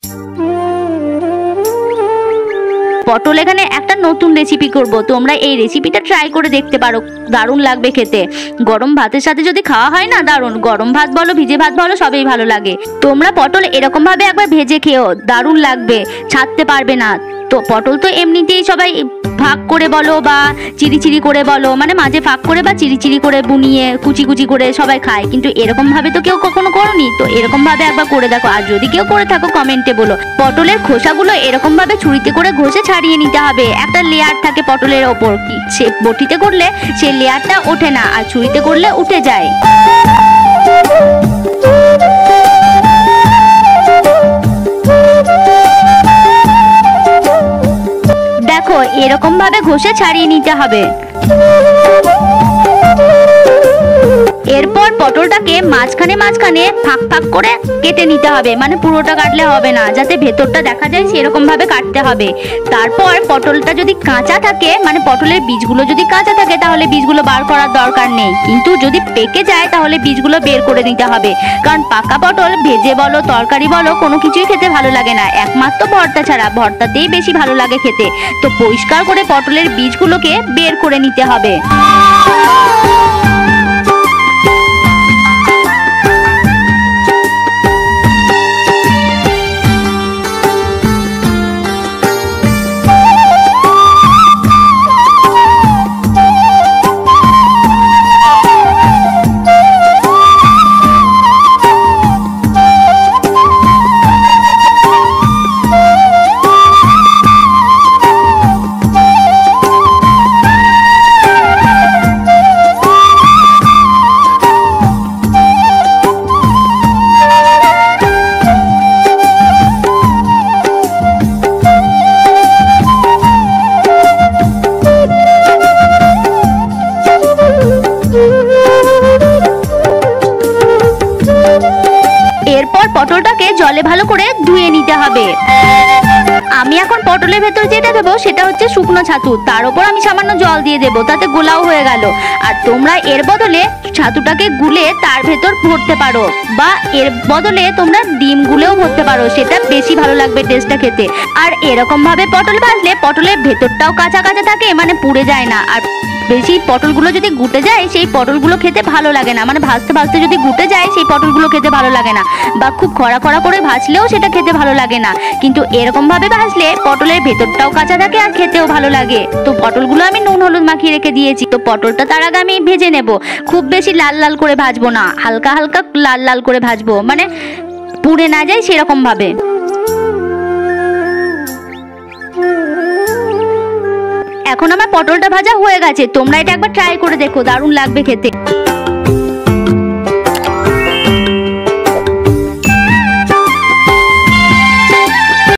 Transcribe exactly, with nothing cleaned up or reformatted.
পটল এখানে একটা নতুন রেসিপি করব, তোমরা এই রেসিপিটা ট্রাই করে দেখতে পারো, দারুণ লাগবে খেতে। গরম ভাতের সাথে যদি খাওয়া হয় না, দারুণ। গরম ভাত বলো, ভিজে ভাত বলো, সবই ভালো লাগে। তোমরা পটল এরকম ভাবে একবার ভেজে খেও, দারুণ লাগবে, ছাড়তে পারবে না। তো পটল তো এমনিতেই সবাই ভাগ করে বলো বা চিরি চিরি করে বলো, মানে মাঝে ফাঁক করে বা চিরি চিরি করে বুনিয়ে কুচি কুচি করে সবাই খায়, কিন্তু এরকম ভাবে তো কেউ কখনো করনি। তো এরকম ভাবে একবার করে দেখো, আর যদি কেউ করে থাকো কমেন্টে বলো। পটলের খোসাগুলো এরকম ভাবে ছুরিতে করে ঘষে ছাড়িয়ে নিতে হবে। একটা লেয়ার থাকে পটলের ওপর, সে বটিতে করলে সেই লেয়ারটা ওঠে না, আর ছুরিতে করলে উঠে যায়। দেখো এরকম ভাবে ঘষে ছাড়িয়ে নিতে হবে। এরপর পটলটাকে মাঝখানে মাঝখানে ফাঁক ফাঁক করে কেটে নিতে হবে, মানে পুরোটা কাটলে হবে না, যাতে ভেতরটা দেখা যায় সেরকম ভাবে কাটতে হবে। তারপর পটলটা যদি কাঁচা থাকে, মানে পটলের বীজগুলো যদি কাঁচা থাকে তাহলে বীজগুলো বার করার দরকার নেই, কিন্তু যদি পেকে যায় তাহলে বীজগুলো বের করে নিতে হবে। কারণ পাকা পটল ভেজে বলো, তরকারি বলো, কোনো কিছুই খেতে ভালো লাগে না, একমাত্র ভর্তা ছাড়া, ভর্তাতেই বেশি ভালো লাগে খেতে। তো পরিষ্কার করে পটলের বীজগুলোকে বের করে নিতে হবে। এরপর পটলটাকে জলে ভালো করে ধুয়ে নিতে হবে। আমি এখন পটলের ভেতর যেটা দেবো সেটা হচ্ছে শুকনো ছাতু, তার উপর আমি সামান্য জল দিয়ে দেবো, তাতে গোলাও হয়ে গেল। আর তোমরা এর বদলে ছাতুটাকে গুলে তার ভেতর ভরতে পারো, বা এর বদলে তোমরা ডিম গুলেও ভরতে পারো, সেটা বেশি ভালো লাগবে টেস্টটা খেতে। আর এরকম ভাবে পটল ভাজলে পটলের ভেতরটাও কাঁচা কাঁচা থাকে, মানে পুড়ে যায় না। আর বেশি পটলগুলো যদি গুটে যায় সেই পটলগুলো খেতে ভালো লাগে না, মানে ভাজতে ভাজতে যদি গুটে যায় সেই পটলগুলো খেতে ভালো লাগে না, বা খুব খরা খরা করে ভাজলেও সেটা খেতে ভালো লাগে না। কিন্তু এরকম ভাবে ভাজলে পটলের ভেতরটাও কাঁচা থাকে আর খেতেও ভালো লাগে। তো পটলগুলো আমি নুন হলুদ মাখিয়ে রেখে দিয়েছি। তো পটলটা তার আগে আমি ভেজে নেব, খুব বেশি লাল লাল করে ভাজবো না, হালকা হালকা লাল লাল করে ভাজবো, মানে পুড়ে না যায় সেরকম ভাবে। এখন আমার পটলটা ভাজা হয়ে গেছে, তোমরা এটা একবার ট্রাই করে দেখো, দারুণ লাগবে খেতে।